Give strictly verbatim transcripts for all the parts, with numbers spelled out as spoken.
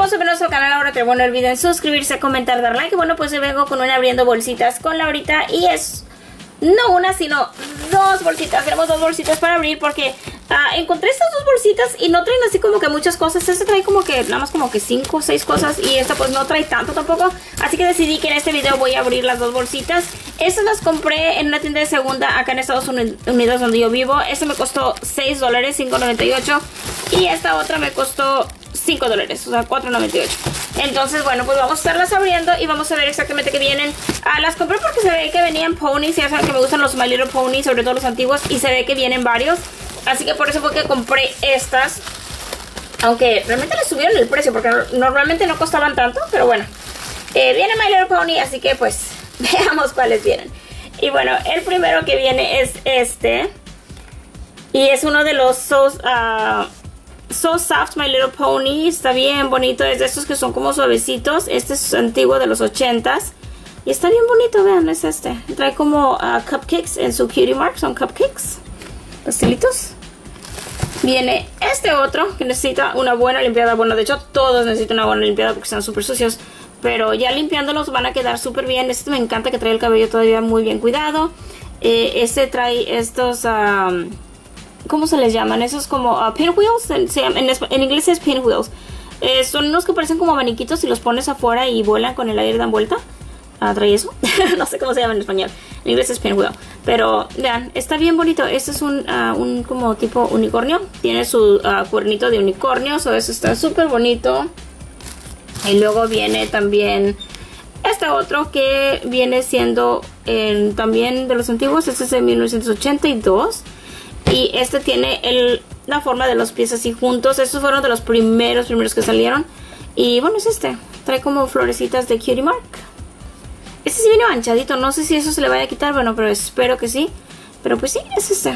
como se ven al canal ahora, te no olviden suscribirse, comentar, dar like. Y bueno, pues yo vengo con una abriendo bolsitas con Laurita y es no una, sino dos bolsitas. Tenemos dos bolsitas para abrir porque uh, encontré estas dos bolsitas y no traen así como que muchas cosas. Esta trae como que nada más como que cinco o seis cosas y esta pues no trae tanto tampoco. Así que decidí que en este video voy a abrir las dos bolsitas. Estas las compré en una tienda de segunda acá en Estados Unidos donde yo vivo. Esta me costó seis dólares, cinco noventa y ocho. Y esta otra me costó cinco dólares, o sea, cuatro noventa y ocho. Entonces, bueno, pues vamos a estarlas abriendo y vamos a ver exactamente qué vienen. Ah, las compré porque se ve que venían ponies. Ya saben que me gustan los My Little Ponies, sobre todo los antiguos. Y se ve que vienen varios. Así que por eso fue que compré estas. Aunque realmente les subieron el precio porque normalmente no costaban tanto. Pero bueno, eh, viene My Little Pony, así que pues veamos cuáles vienen. Y bueno, el primero que viene es este. Y es uno de los So, uh, So Soft My Little Pony. Está bien bonito. Es de estos que son como suavecitos. Este es antiguo de los ochentas. Y está bien bonito, vean, es este. Trae como uh, cupcakes en su cutie mark. Son cupcakes. Pastelitos. Viene este otro que necesita una buena limpiada. Bueno, de hecho todos necesitan una buena limpiada porque están súper sucios. Pero ya limpiándolos van a quedar súper bien. Este me encanta que trae el cabello todavía muy bien cuidado. Eh, este trae estos... Um, ¿Cómo se les llaman? Esos como uh, pinwheels. En, en, en inglés es pinwheels. Eh, son unos que parecen como abaniquitos y los pones afuera y vuelan con el aire y dan vuelta. Uh, ¿Trae eso? No sé cómo se llama en español. En inglés es pinwheel. Pero vean, está bien bonito. Este es un, uh, un como tipo unicornio. Tiene su uh, cuernito de unicornio. So eso está súper bonito. Y luego viene también este otro que viene siendo eh, también de los antiguos. Este es de mil novecientos ochenta y dos. Y este tiene el, la forma de los pies así juntos. Estos fueron de los primeros, primeros que salieron. Y bueno, es este. Trae como florecitas de cutie mark. Este sí viene manchadito. No sé si eso se le vaya a quitar. Bueno, pero espero que sí. Pero pues sí, es este.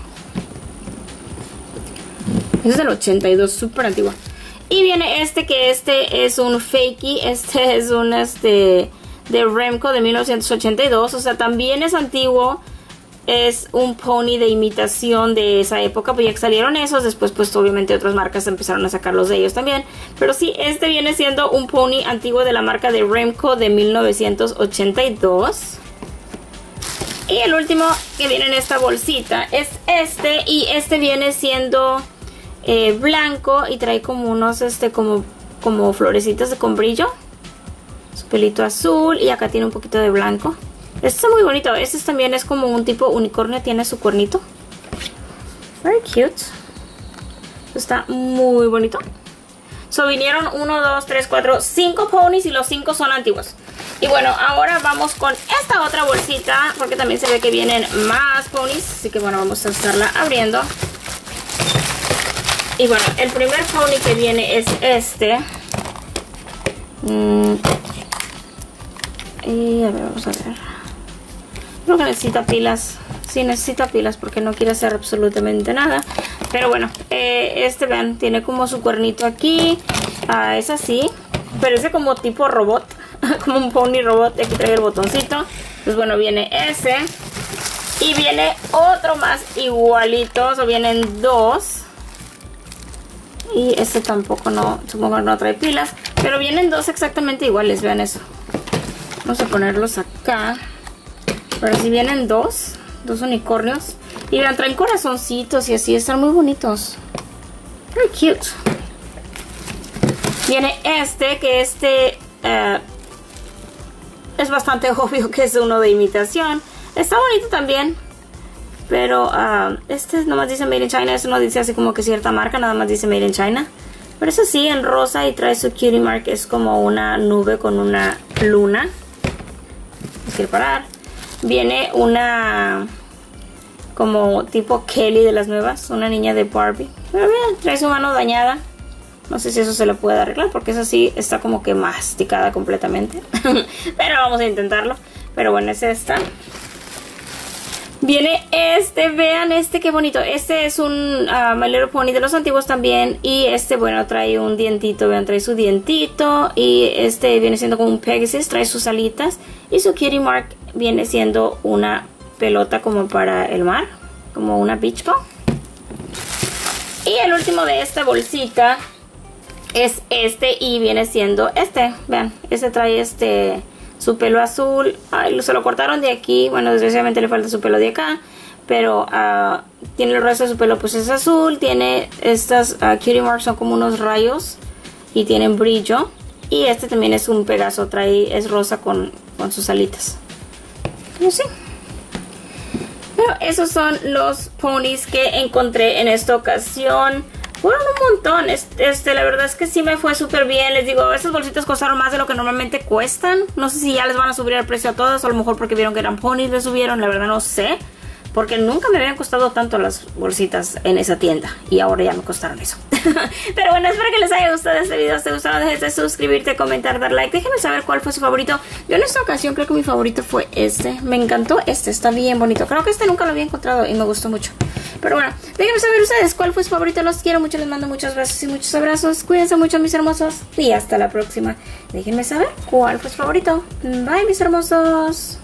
Es del ochenta y dos, súper antiguo. Y viene este, que este es un fakey. Este es un este de Remco de mil novecientos ochenta y dos. O sea, también es antiguo. Es un pony de imitación de esa época, pues ya que salieron esos, después pues obviamente otras marcas empezaron a sacarlos de ellos también. Pero sí, este viene siendo un pony antiguo de la marca de Remco de mil novecientos ochenta y dos. Y el último que viene en esta bolsita es este, y este viene siendo eh, blanco y trae como unos, este, como, como florecitas de con brillo. Su pelito azul y acá tiene un poquito de blanco. Este está muy bonito. Este también es como un tipo unicornio. Tiene su cuernito. Very cute. Está muy bonito. So vinieron uno, dos, tres, cuatro, cinco ponies y los cinco son antiguos. Y bueno, ahora vamos con esta otra bolsita porque también se ve que vienen más ponies. Así que bueno, vamos a estarla abriendo. Y bueno, el primer pony que viene es este. Mm. Y a ver, vamos a ver. Creo que necesita pilas. Sí, necesita pilas porque no quiere hacer absolutamente nada. Pero bueno, eh, este vean, tiene como su cuernito aquí. Ah, es así. Parece como tipo robot. Como un pony robot. Aquí trae el botoncito. Pues bueno, viene ese. Y viene otro más igualito. O vienen dos. Y este tampoco no, supongo que no trae pilas. Pero vienen dos exactamente iguales, vean eso. Vamos a ponerlos acá. Pero si vienen dos, dos unicornios. Y vean, traen corazoncitos y así, están muy bonitos. Very cute. Viene este, que este uh, es bastante obvio que es uno de imitación. Está bonito también. Pero uh, este nomás dice Made in China. Este no dice así como que cierta marca, nada más dice Made in China. Pero eso sí, en rosa y trae su cutie mark. Es como una nube con una luna. Quiero parar. Viene una como tipo Kelly de las nuevas, una niña de Barbie. Pero vean, trae su mano dañada. No sé si eso se le puede arreglar porque eso sí está como que masticada completamente. Pero vamos a intentarlo. Pero bueno, es esta. Viene este, vean este, qué bonito. Este es un uh, My Little Pony de los antiguos también. Y este, bueno, trae un dientito, vean, trae su dientito. Y este viene siendo como un Pegasus, trae sus alitas. Y su cutie mark viene siendo una pelota como para el mar, como una beach ball. Y el último de esta bolsita es este y viene siendo este. Vean, este trae este su pelo azul. Ay, se lo cortaron de aquí. Bueno, desgraciadamente le falta su pelo de acá. Pero uh, tiene el resto de su pelo pues es azul. Tiene estas uh, cutie marks, son como unos rayos y tienen brillo. Y este también es un Pegaso, trae, es rosa con, con sus alitas. No sé. Pero esos son los ponies que encontré en esta ocasión. Fueron un montón. Este, este, la verdad es que sí me fue súper bien. Les digo, estas bolsitas costaron más de lo que normalmente cuestan. No sé si ya les van a subir el precio a todas. O a lo mejor porque vieron que eran ponies les subieron. La verdad no sé. Porque nunca me habían costado tanto las bolsitas en esa tienda. Y ahora ya me costaron eso. Pero bueno, espero que les haya gustado este video. Si te gustó, no dejes de suscribirte, comentar, dar like. Déjenme saber cuál fue su favorito. Yo en esta ocasión creo que mi favorito fue este. Me encantó este, está bien bonito. Creo que este nunca lo había encontrado y me gustó mucho. Pero bueno, déjenme saber ustedes cuál fue su favorito. Los quiero mucho, les mando muchos besos y muchos abrazos. Cuídense mucho, mis hermosos. Y hasta la próxima. Déjenme saber cuál fue su favorito. Bye, mis hermosos.